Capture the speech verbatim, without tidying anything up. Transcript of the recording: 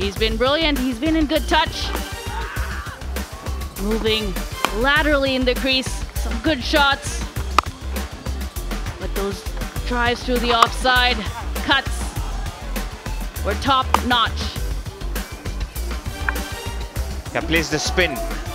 He's been brilliant. He's been in good touch. Moving laterally in the crease. Some good shots. But those drives through the offside cuts were top notch. Can place the spin